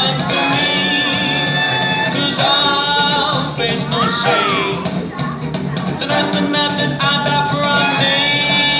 done for me, 'cause I'll face no shame. Then that's the night that I die for our name.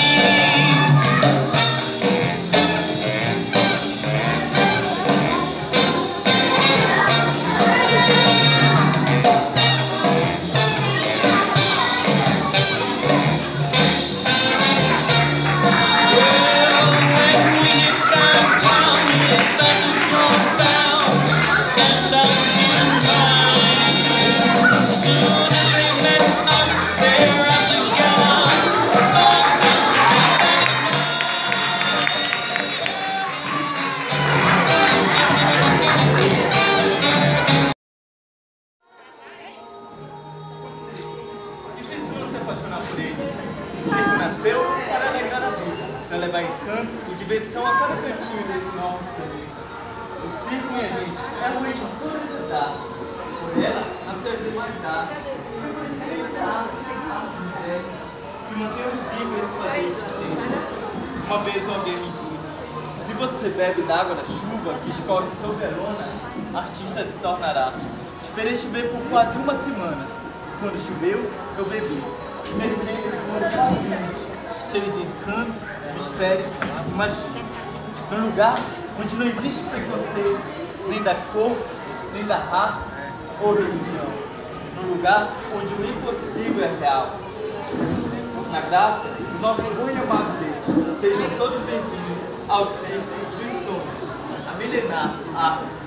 Por ele. O circo nasceu para alegrar a vida, para levar encanto e diversão a cada cantinho desse novo planeta. O circo, minha gente, é a mãe de todas as artes. Por ela, nasceu as demais artes. Foi por isso a arte de mulheres que mantemos vivo esse fazer de ciência. Uma vez alguém me disse: se você bebe da água da chuva que escorre sobre a lona, artista se tornará. Esperei chover por quase uma semana. Quando choveu, eu bebi. Mergulhei nesse mundo sozinho, cheio de encanto, mistério e magia. Num lugar onde não existe preconceito, nem da cor, nem da raça ou religião. Num lugar onde o impossível é real. Na graça do nosso bom e amado Deus, sejam todos bem-vindos ao Circo dos Sonhos, a milenar arte.